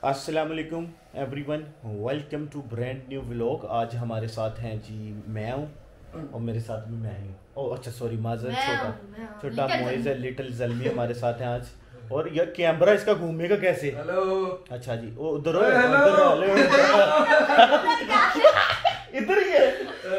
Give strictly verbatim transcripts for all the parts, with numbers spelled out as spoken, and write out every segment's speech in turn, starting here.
अस्सलाम वालेकुम everyone, welcome to brand new vlog. आज हमारे साथ हैं जी मैं हूँ और मेरे साथ भी मैं ही हूँ। ओह अच्छा सॉरी माजर, छोटा छोटा मोइज है, लिटिल जल्मी हमारे साथ हैं आज। और ये कैमरा इसका घूमेगा कैसे? हेलो। अच्छा जी, वो उधर हो, इधर ही है।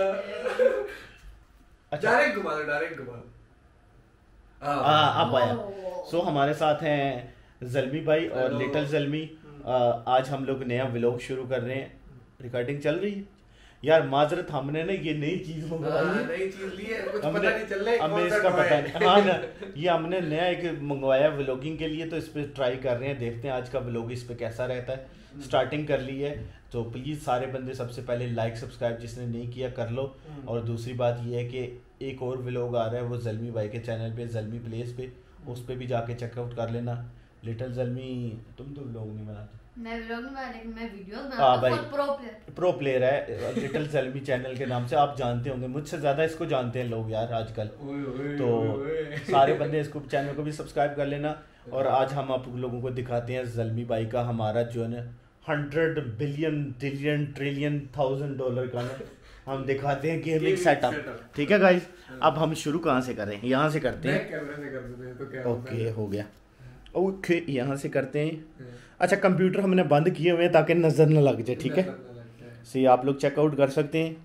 अच्छा डायरेक्ट घुमा दो, डायरेक्ट घुमा दो। हाँ अब आया। सो हमारे साथ हैं जल्मी भाई और लिटिल जल्मी। आज हम लोग नया व्लॉग शुरू कर रहे हैं। रिकॉर्डिंग चल रही है यार। माजरत, हमने ना ये नई चीज मंगवाई है, नई चीज ली है, कुछ पता नहीं चल रहा है हमें इसका पता नहीं। हाँ ना, ये हमने नया एक मंगवाया व्लॉगिंग के लिए, तो इस पे ट्राई कर रहे हैं, देखते हैं आज का व्लॉग इस पे कैसा रहता है। स्टार्टिंग कर ली है तो प्लीज़ सारे बंदे सबसे पहले लाइक सब्सक्राइब जिसने नहीं किया कर लो। और दूसरी बात ये है कि एक और व्लॉग आ रहा है, वो जल्मी भाई के चैनल पे, जल्मी प्लेस पे, उस पर भी जाके चेकआउट कर लेना। लिटिल जल्मी, तुम तो व्लॉग नहीं बनाते? मैं व्लॉग नहीं बनाता, लेकिन मैं वीडियोस बनाता हूं। भाई प्रो प्लेयर प्रो प्लेयर है लिटिल जल्मी चैनल के नाम से, आप जानते होंगे, मुझसे ज़्यादा इसको जानते हैं लोग यार आजकल। तो सारे बंदे इसको चैनल को भी सब्सक्राइब कर लेना। और आज हम आप लोगों को दिखाते हैं जल्मी भाई का, हमारा जो है ना hundred billion trillion trillion thousand dollar का ना हम दिखाते हैं गेमिंग सेटअप। ठीक है गाइस, अब हम शुरू कहाँ से करें? यहाँ से करते हैं। ओके हो गया, ओके यहाँ से करते हैं। अच्छा कंप्यूटर हमने बंद किए हुए हैं ताकि नज़र न लग जाए। ठीक है, सही आप लोग चेकआउट कर सकते हैं।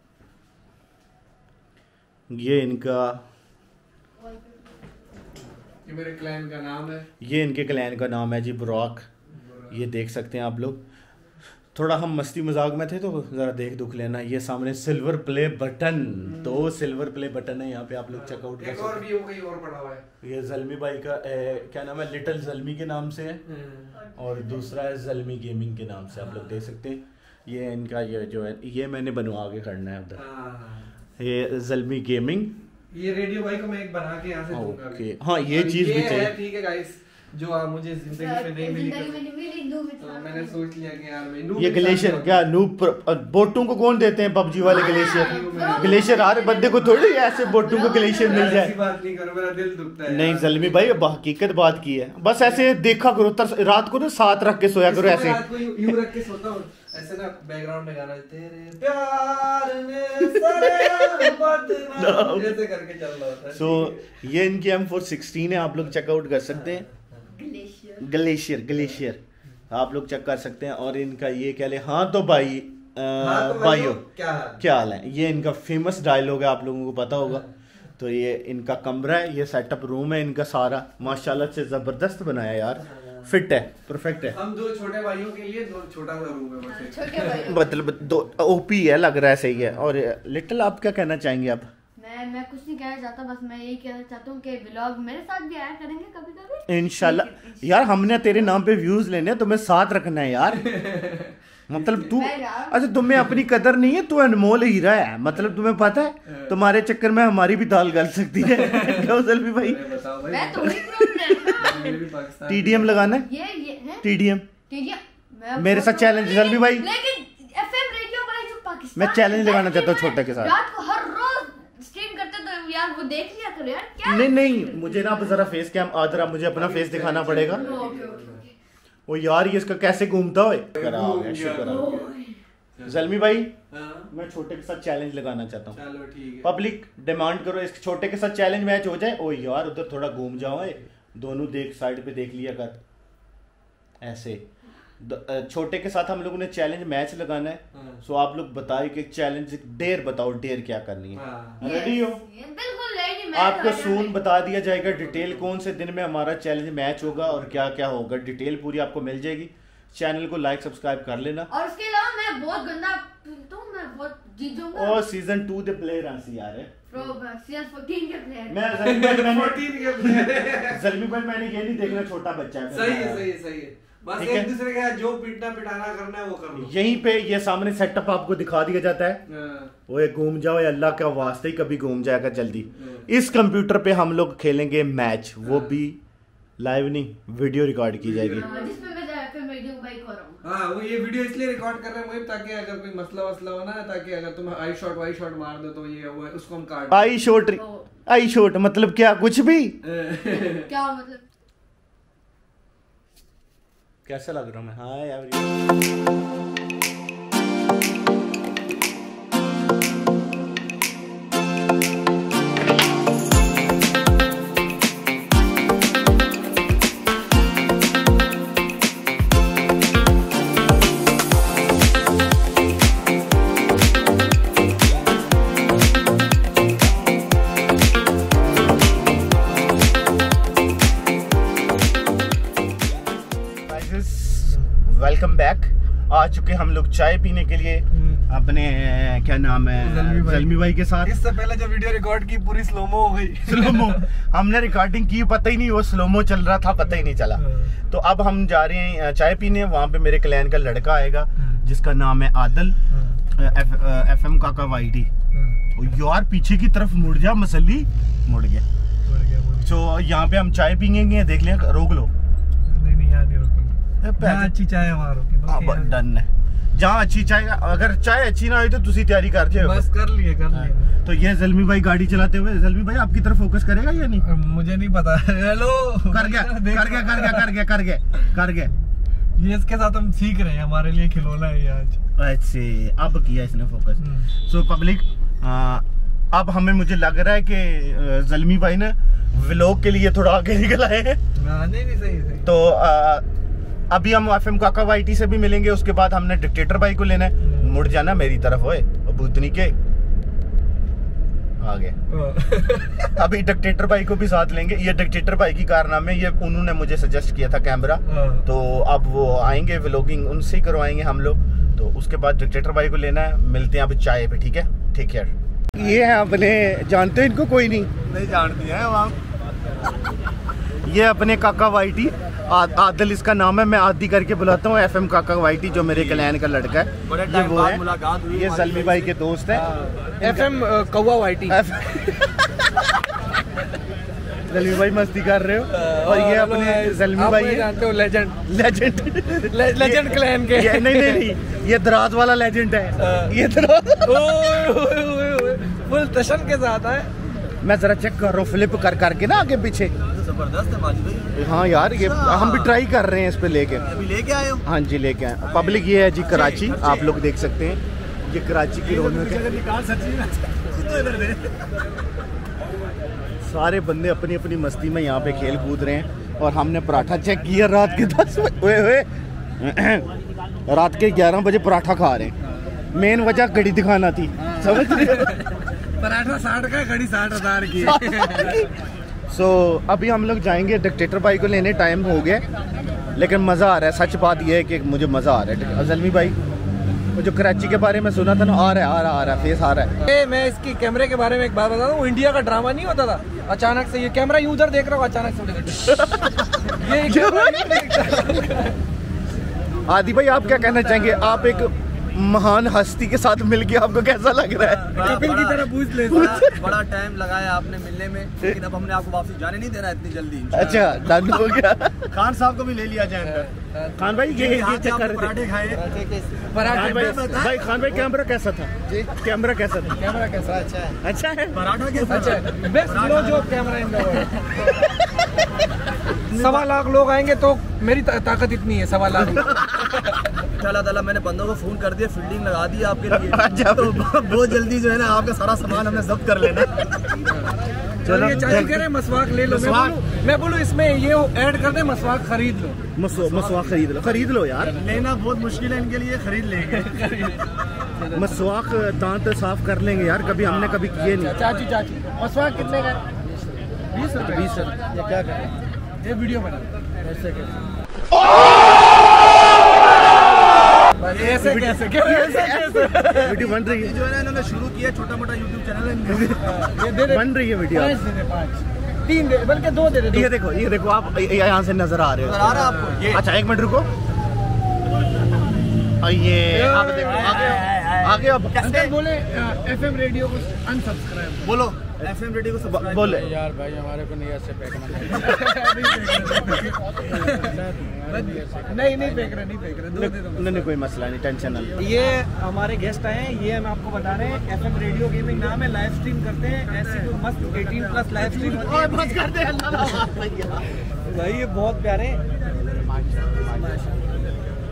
ये इनका, ये मेरे क्लैन का नाम है, ये इनके क्लैन का नाम है जी ब्रॉक। ये देख सकते हैं आप लोग। थोड़ा हम मस्ती मजाक में थे तो ज़रा देख दुख लेना। ये सामने सिल्वर प्ले बटन, दो सिल्वर प्ले बटन है यहाँ पे, आप लोग चेकआउट कर सकते हैं। और भी और पड़ा हुआ है। ये जल्मी भाई का ए, क्या नाम है, लिटिल जल्मी के नाम से है, और दूसरा है जल्मी गेमिंग के नाम से, आप लोग देख सकते हैं। ये इनका ये जो है, ये मैंने बनवा के करना है उधर। ये जल्मी गेमिंग, ये रेडियो भाई को मैं एक बना के यहाँ से दूंगा। ओके हाँ, ये चीज़ भी चाहिए। ठीक है गाइस, जो आप मुझे जिंदगी में नहीं मिली, तो मैंने सोच लिया कि यार मैं ये ग्लेशियर, क्या नूब बोटू को कौन देते हैं पबजी वाले ग्लेशियर? ग्लेशियर हर बंदे को थोड़ी ऐसे बोटू को ग्लेशियर मिल जाए। बात नहीं करो, मेरा दिल दुखता है। नहीं जल्मी भाई, हकीकत बात की है, बस ऐसे देखा करो, रात को ना साथ रख के सोया करो, ऐसे यूं रख के सोता हूं, ऐसे ना बैकग्राउंड में गाना तेरे प्यार ने सारे बदनाम ऐसे करके चल रहा होता है। सो ये इनकी एम फोर सिक्सटीन है, आप लोग चेकआउट कर सकते हैं। ग्लेशियर ग्लेशियर आप लोग चेक कर सकते हैं। और इनका ये क्या ले, हाँ तो भाई हाँ तो भाइयों क्या क्या हाल है, ये इनका फेमस डायलॉग है, आप लोगों को पता होगा। तो ये इनका कमरा है, ये सेटअप रूम है इनका सारा, माशाल्लाह से जबरदस्त बनाया यार, फिट है, परफेक्ट है। हम दो छोटे भाइयों के लिए दो छोटा सा रूम है बस, छोटे भाई मतलब दो ओपी है, लग रहा है सही है। और लिटिल आप क्या कहना चाहेंगे? आप मैं मैं कुछ नहीं कहना चाहता, बस मैं यही कहना चाहता हूँ कि व्लॉग मेरे साथ भी आया करेंगे कभी कभी इंशाल्लाह। यार हमने तेरे नाम पे व्यूज लेने, तुम्हें साथ रखना है यार। मतलब तू, अच्छा तुम्हें अपनी कदर नहीं है, तू अनमोल हीरा है, मतलब तुम्हें पता है तुम्हारे चक्कर में हमारी भी दाल गल सकती है। क्यों जल्मी भाई? टीडीएम लगाना है, टीडीएम मेरे साथ चैलेंज जल्मी भाई। मैं चैलेंज लगाना चाहता हूँ छोटे के साथ, यार वो देख लिया करो यार। क्या? नहीं नहीं, मुझे ना जरा फेस कैम आदरा, मुझे अपना फेस दिखाना पड़ेगा। ओ यार ये इसका कैसे घूमता है। जल्मी भाई मैं छोटे के साथ चैलेंज लगाना चाहता हूँ, पब्लिक डिमांड करो, इस छोटे के साथ चैलेंज मैच हो जाए। ओ यार उधर थोड़ा घूम जाओ, दोनों देख साइड पे देख लिया कर, ऐसे छोटे के साथ हम लोगों ने चैलेंज मैच लगाना है। हाँ। सो आप लोग बताइए कि चैलेंज डेयर बताओ, डेयर क्या करनी है। हाँ। रेडी हो? बिल्कुल रेडी। आपको सून बता दिया जाएगा डिटेल, कौन से दिन में हमारा चैलेंज मैच होगा और क्या क्या होगा, डिटेल पूरी आपको मिल जाएगी। चैनल को लाइक सब्सक्राइब कर लेना। और उसके अलावा मैं बहुत गंदा तो मैं बहुत जीत जाऊंगा। और सीजन टू दे प्लेयर आंसी यार है, सीजन फोर्टीन के प्लेयर। मैं फोर्टीन के प्लेयर जल्मी भाई, मैंने ये नहीं देखना छोटा बच्चा है। सही है सही है सही है, बस एक दूसरे का जो पीटना पिटाना करना है वो कर लो। यहीं पे ये सामने सेटअप आपको दिखा दिया जाता है। वो घूम जाओ, अल्लाह का वास्ते ही कभी घूम जाएगा जल्दी। इस कंप्यूटर पे हम लोग खेलेंगे मैच, वो भी लाइव नहीं, वीडियो रिकॉर्ड की जाएगी। हाँ वो ये वीडियो इसलिए रिकॉर्ड कर रहे हैं ताकि अगर कोई मसला वसला हो ना, ताकि अगर तुम आई शॉट वाई शॉट मार दो तो ये वो उसको हम काट। आई शॉट आई शॉट मतलब क्या? कुछ भी क्या मतलब कैसा लग रहा मैं? Hi everyone. Welcome back. आ चुके हम लोग चाय पीने के लिए अपने क्या नाम है जलमी भाई के साथ। इससे पहले जो वीडियो रिकॉर्ड की पूरी स्लोमो हो गई। स्लोमो हमने रिकॉर्डिंग की, पता ही नहीं वो स्लोमो चल रहा था, पता ही नहीं चला। तो अब हम जा रहे हैं चाय पीने। वहाँ पे मेरे क्लैन का लड़का आएगा जिसका नाम है Adal, F M Kaka Y T. यार पीछे की तरफ मुड़ जा मसली, मुड़ गया। तो यहाँ पे हम चाय पीएंगे, देख लिया, रोक लो। जहाँ अच्छी चाय वहाँ रोके। डन है, जहाँ अच्छी चाय। अगर चाय अच्छी ना हुई तो तुसी तैयारी कर जाओ। बस कर लिए कर लिए। तो ये जलमी भाई गाड़ी चलाते हुए, जलमी भाई आपकी तरफ फोकस करेगा या नहीं? मुझे नहीं पता। हेलो, कर गया कर गया कर गया कर गया कर गया कर गया। ये इसके साथ हम सीख रहे हैं, हमारे लिए खिलौना है ये आज। अच्छे, अब किया इसने फोकस। सो पब्लिक, अब हमें मुझे लग रहा है कि जलमी भाई ने व्लॉग के लिए थोड़ा आगे निकल आए हैं। नहीं नहीं सही सही। तो आ, अभी हम F M Kaka Y T से भी मिलेंगे, उसके बाद हमने डिक्टेटर भाई को लेना है। मुड़ जाना मेरी तरफ, होए भूतनी के आ गए। अभी डिक्टेटर भाई को भी साथ लेंगे। ये डिक्टेटर भाई की कारनामे, ये उन्होंने मुझे सजेस्ट किया था कैमरा, तो अब वो आएंगे, व्लॉगिंग उनसे ही करवाएंगे हम लोग। तो उसके बाद डिक्टेटर भाई को लेना है। मिलते हैं अभी चाय पे, ठीक है? ठीक है। ये है अपने, जानते हैं इनको? कोई नहीं नहीं जानती है वहाँ। ये अपने काका वाई टी, आदिल इसका नाम है। मैं आदि करके बुलाता हूँ। F M Kaka Y T जो मेरे क्लैन का लड़का है, ये वो है। मुलाकात हुई, ये जलमी भाई के दोस्त है। F M Kauwa Y T. Zalmi भाई मस्ती कर रहे हो। और ये अपने जलमी भाई जानते हो, लेजेंड लेजेंड लेजेंड क्लैन के। नहीं नहीं नहीं, ये दराज वाला लेजेंड है। ये दराज फुल टशन के साथ है। मैं जरा चेक कर रहा हूँ फ्लिप कर करके ना आगे पीछे। जबरदस्त है बाजी भाई। हाँ यार, ये हम भी ट्राई कर रहे हैं इस पे लेके। अभी लेके आए हो? हाँ जी, लेके आए। पब्लिक ये है जी कराची, आप लोग देख सकते हैं। ये कराची की रौनक है। सारे बंदे अपनी अपनी मस्ती में यहाँ पे खेल कूद रहे हैं। और हमने पराठा चेक किया रात के दस बजे, रात के ग्यारह बजे पराठा खा रहे हैं। मेन वजह घड़ी दिखाना थी, समझ रहे? पराठा साठ का, घड़ी साठ हजार की। सो so, अभी हम लोग जाएंगे डिक्टेटर भाई को लेने। टाइम हो गया, लेकिन मज़ा आ रहा है। सच बात यह है कि मुझे मज़ा आ रहा है। जलमी भाई, वो जो कराची के बारे में सुना था ना, आ रहा है आ रहा आ रहा फेस आ रहा है। ए, मैं इसकी कैमरे के बारे में एक बात बता दूं। इंडिया का ड्रामा नहीं होता था, अचानक से ये कैमरा यूं उधर देख रहा हूँ, अचानक से ये आदि भाई, आप क्या कहना चाहेंगे? आप एक महान हस्ती के साथ मिलके आपको कैसा लग रहा है? कपिल की तरह पूछ ले। बड़ा, बड़ा टाइम लगाया आपने मिलने में, लेकिन अब हमने आपको वापस जाने नहीं देना इतनी जल्दी। अच्छा, डन हो गया। खान साहब को भी ले लिया जाए। खान भाई, ये ये चेक कर पराठे खाए। खान भाई, भाई खान भाई कैमरा कैसा था? कैमरा कैसा था? कैमरा कैसा? अच्छा है। अच्छा है। पराठा कैसा? अच्छा, बेस्ट लो जो कैमरा इन सवा लाख लोग आएंगे तो मेरी ताकत इतनी है, सवा लाख। अल्लाह ताला, मैंने बंदों को फोन कर दिया, फील्डिंग लगा दी आपके लिए। अच्छा, तो बहुत जल्दी जो है ना आपका सारा सामान हमने जब्त कर लेना। चलो ये चाय कह रहे हैं, मसवाक ले लो। मैं बोलूँ इसमें ये ऐड कर दे, मसवाक खरीद लो। मसवाक खरीद लो, खरीद लो यार। लेना बहुत मुश्किल है इनके लिए, खरीद लेंगे। मसवाक दांत साफ कर लेंगे यार, कभी हमने कभी किए नहीं। चाची चाची, मसवाक कितने का? बीस रुपए। बीस रुपए। ये क्या कर, ये वीडियो बना ऐसे कैसे कैसे कैसे वीडियो बन रही है जो है ना, इन्होंने शुरू किया छोटा मोटा यूट्यूब चैनल है। ये दे दे, बन रही है वीडियो। पाँच दे दे, पाँच तीन दे, बल्कि दो दे दे। ये देखो, ये देखो, आप यहाँ से नजर आ रहे हो। नजर आ रहा है आपको ये? अच्छा, एक मिनट रुको। ये आप देखो, आगे आगे अब अंकल बोले एफएम रेडियो को अनसब्सक्राइब बोलो। एफएम रेडियो को सब बोले यार भाई, हमारे को नहीं ऐसे फेंकना। नहीं नहीं फेंक रहे, नहीं फेंक रहे, दो दे दो। नहीं नहीं, कोई मसला नहीं, टेंशन नहीं। ये हमारे गेस्ट आए हैं, ये हम आपको बता रहे हैं, एफएम रेडियो गेमिंग नाम है, लाइव स्ट्रीम करते हैं ऐसी कोई मस्त अठारह प्लस लाइव स्ट्रीम होती है। भाई ये बहुत प्यारे।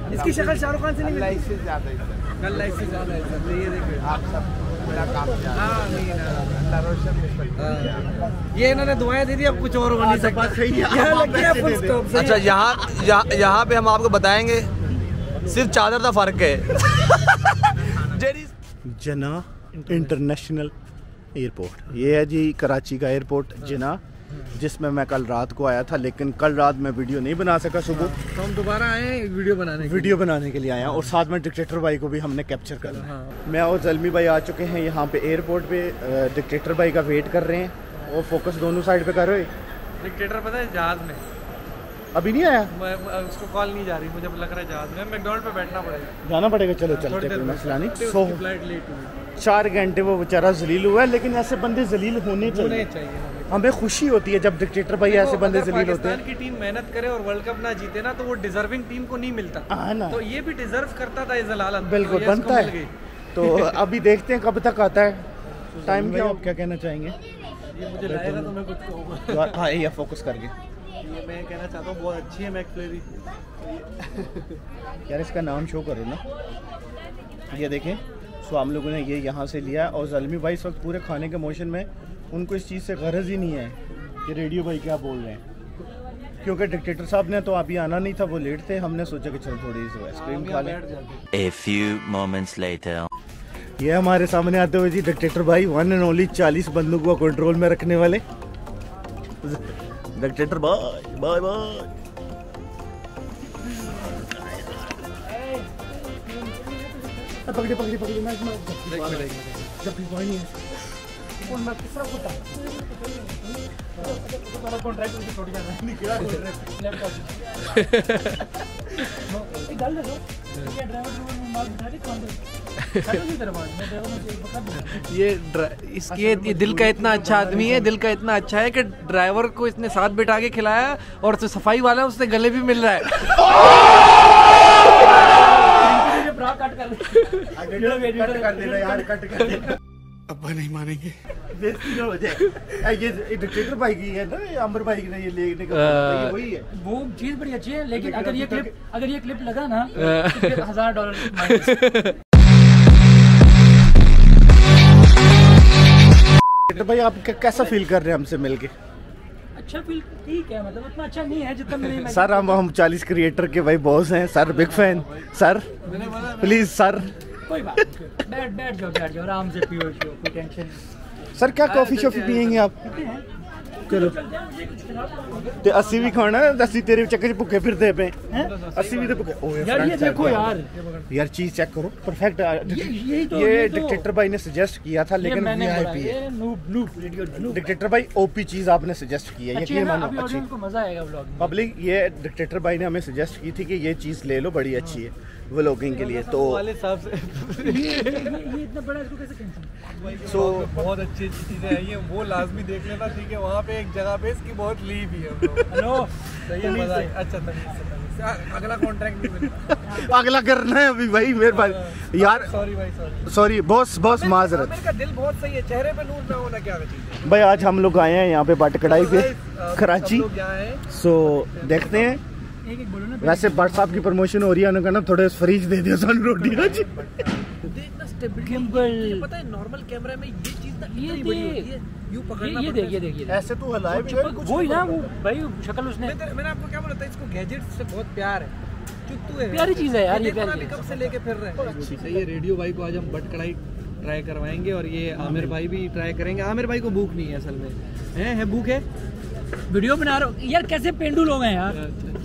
इसकी शक्ल शाहरुख खान से नहीं अल्लाह इससे ज्यादा इज्जत, अल्लाह इससे ज्यादा इज्जत। ये देखिए आप सब मेरा काम जाना। हाँ नहीं ना अल्लाह रोशन मिस्टर। ये इन्होंने दुआएं दे दी, अब कुछ और हो नहीं सकता। यहाँ लग गया full stop, सही अच्छा है। यहाँ यहाँ यहाँ पे हम आपको बताएंगे सिर्फ चादर का फर्क है। जना इंटरनेशनल एयरपोर्ट, ये है जी कराची का एयरपोर्ट जना, जिसमें मैं कल रात को आया था, लेकिन कल रात मैं वीडियो नहीं बना सका सुबह। तो हम दोबारा आए हैं वीडियो बनाने के वीडियो बनाने के लिए आया और साथ में डिक्टेटर भाई को भी हमने कैप्चर करना है। मैं और जलमी भाई आ चुके हैं यहाँ पे एयरपोर्ट पे, डिक्टेटर भाई का वेट कर रहे हैं और फोकस दोनों साइड पे कर रहे हैं। डिक्टेटर पता है जहाज में, अभी नहीं आया, मैं उसको कॉल नहीं जा रही, मुझे लग रहा है जहाज में। मैकडॉनल्ड पे बैठना पड़ेगा, जाना पड़ेगा। चलो चलते, कोई मसला नहीं। सो फ्लाइट लेट हुई, चार घंटे वो बेचारा जलील हुआ है, लेकिन ऐसे बंदे जलील होने चाहिए। चाहिए हमें खुशी होती है जब डिक्टेटर भाई ऐसे बंदे जलील होते हैं। पाकिस्तान की टीम मेहनत करे और वर्ल्ड कप ना जीते ना, तो वो डिजर्विंग टीम को नहीं मिलता। हाँ ना, तो ये भी डिजर्व करता था ये जलालत, बिल्कुल तो ये बनता इसको है। मिल गई। तो अभी देखते हैं कब तक आता है टाइम। क्या आप क्या कहना चाहेंगे? ये मुझे लगेगा तो मैं कुछ कहूँगा। हाँ ये फोकस करके, ये मैं कहना चाहता हूँ बहुत अच्छी है मैकफ्लेरी। यार इसका नाम शो करो ना। ये देखें, सो हम लोगों ने ये यहाँ से लिया है और जलमी भाई इस वक्त पूरे खाने के मोशन में, उनको इस चीज़ से गरज ही नहीं है कि रेडियो भाई क्या बोल रहे हैं, क्योंकि डिक्टेटर साहब ने तो अभी आना नहीं था, वो लेट थे। हमने सोचा कि चलो थोड़ी सी आइसक्रीम खा लें। A few moments later. ये हमारे सामने आते हुए जी डिक्टेटर भाई, वन एंड ओनली चालीस बंदूकों को कंट्रोल में रखने वाले डिक्टेटर भाई। Bye bye. पकड़ी पकड़ी पकड़ी मैं जब भी भाई नहीं है कौन मैं किसरा होता तो कॉन्ट्रैक्ट में छोड़ जाना नहीं क्या लैपटॉप एक डाल दे दो क्या ड्राइवर को माल बिठा दे कौन ये इसकी ये दिल का इतना अच्छा आदमी है, दिल का इतना अच्छा है कि ड्राइवर को इसने साथ बिठा के खिलाया और तो सफाई वाला उससे गले भी मिल रहा है। कट कर देना यार, कट कर देना। अब्बा नहीं मानेंगे, बेइज्जती ना हो जाए। ये डिक्टेटर भाई की है ना, अमर भाई ने ये लेने का वही है। वो चीज बड़ी अच्छी है, लेकिन अगर ये क्लिप अगर ये क्लिप लगा ना तो फिर हजार डॉलर डिक्टेटर भाई आप कैसा फील कर रहे हैं हमसे मिलके? अच्छा फील ठीक है, मतलब उतना अच्छा नहीं है जितना मैंने सर हम हम चालीस क्रिएटर के भाई बॉस हैं sir, big fan sir, please sir. कोई बात नहीं, बैठ बैठ जाओ बैठ जाओ आराम से पियो शो, कोई टेंशन नहीं। सर क्या कॉफी शॉफी पियेंगे आप? चलो ते अस्सी भी खाना है, अस्सी तेरे चक्कर भुखे फिरते पे, अस्सी भी तो भुखे। यार ये देखो यार यार चीज चेक करो, परफेक्ट। यही तो ये डिक्टेटर भाई ने सजेस्ट किया था, लेकिन वीआईपी है। डिक्टेटर भाई ओपी चीज आपने सजेस्ट की है, यकीन मानो अच्छी, मजा आएगा व्लॉग में। पब्लिक ये डिक्टेटर भाई ने हमें सजेस्ट की थी कि ये चीज ले लो, बड़ी अच्छी है व्लॉगिंग के लिए। तो वाले साहब से ये इतना बड़ा इसको कैसे कैंसिल? सो बहुत अच्छी अच्छी चीजें आई हैं, वो लाजमी देख लेना, ठीक है? वहाँ पे एक जगह पे इसकी बहुत लीव ही है। हेलो सही है, मजा आया। अच्छा तमीज से, तमीज से। अगला कॉन्ट्रैक्ट नहीं मिलेगा, अगला करना है अभी भाई मेरे पास यार। सॉरी भाई सॉरी सॉरी बॉस बॉस माजरत। आमिर का दिल बहुत सही है, चेहरे पे नूर ना होना क्या चीज है भाई। आज हम लोग आए हैं यहाँ पे बाट कढ़ाई पे कराची, सो देखते हैं। एक एक बोलो ना। वैसे भट्ट साहब की प्रमोशन हो रही है, उन्होंने कहना थोड़े फ्रीज दे दियो सन रोटी आज। देखना स्टेबिलिटी, गिम्बल पता है नॉर्मल कैमरा में ये चीज ना ये इतनी बड़ी होती है, यूं पकड़ना ये पड़ता है। देखिए देखिए ऐसे तो हलाए भी वो ही ना, वो भाई शक्ल उसने मैं मैंने आपको क्या बोला था, इसको गैजेट से बहुत प्यार है, चुत्तू है, प्यारी चीज है यार, ये देखो ना प्यारी अभी कब से लेके फिर रहे हैं। सही है, रेडियो भाई को आज हम बट कढ़ाई ट्राई करवाएंगे और ये आमिर भाई भी ट्राई करेंगे। आमिर भाई को भूख नहीं है असल में, है है भूख है। वीडियो बना रहा हूँ यार, कैसे पेंडू लोग हैं यार।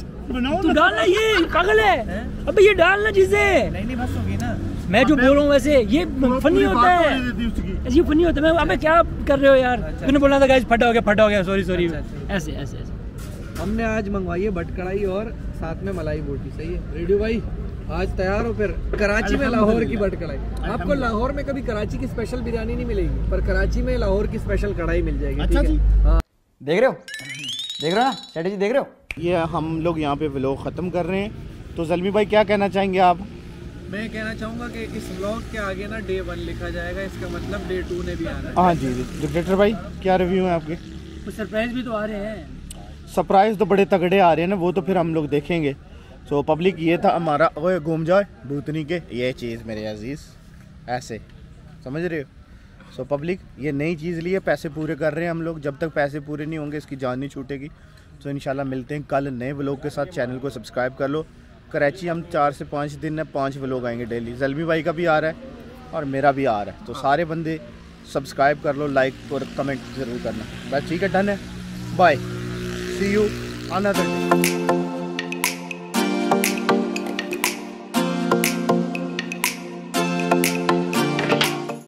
तू डालना, ये पागल है। अबे ये डालना चीजें, नहीं नहीं बस होगी ना। मैं जो बोल रहा हूँ वैसे ये फनी होता है, ये फनी होता है। मैं अबे क्या कर रहे हो यार, तूने बोला था गाइस फटा हो गया फटा हो गया, सॉरी सॉरी। ऐसे ऐसे ऐसे हमने आज मंगवाई है बट कढ़ाई और साथ में मलाई बोटी। सही है रेडियो भाई, आज तैयार हो फिर कराची में लाहौर की बट कढ़ाई। आपको लाहौर में कभी कराची की स्पेशल बिरयानी नहीं मिलेगी, पर कराची में लाहौर की स्पेशल कढ़ाई मिल जाएगी। अच्छा जी, हाँ देख रहे हो देख रहे हो ना स्ट्रेटेजी देख रहे हो। ये हम लोग यहाँ पे व्लॉग ख़त्म कर रहे हैं, तो जलमी भाई क्या कहना चाहेंगे आप? मैं कहना चाहूँगा कि इस व्लॉग के आगे ना डे वन लिखा जाएगा, इसका मतलब डे टू ने भी आना है। हाँ जी जी डिक्टेटर भाई क्या रिव्यू है आपके? कुछ सरप्राइज भी तो आ रहे हैं। सरप्राइज तो बड़े तगड़े आ रहे हैं ना, वो तो फिर हम लोग देखेंगे, सो so, पब्लिक ये था हमारा, ओए घूम जाए भूतनी के, ये चीज़ मेरे अजीज़ ऐसे समझ रहे हो। सो so, पब्लिक ये नई चीज़ लिए पैसे पूरे कर रहे हैं हम लोग, जब तक पैसे पूरे नहीं होंगे इसकी जान नहीं छूटेगी। तो इंशाल्लाह मिलते हैं कल नए व्लॉग के साथ। चैनल को सब्सक्राइब कर लो। कराची हम चार से पाँच दिन में पाँच व्लॉग आएंगे डेली। ज़ल्मी भाई का भी आ रहा है और मेरा भी आ रहा है, तो सारे बंदे सब्सक्राइब कर लो, लाइक और कमेंट ज़रूर करना। बस ठीक है, डन है, bye, see you another day.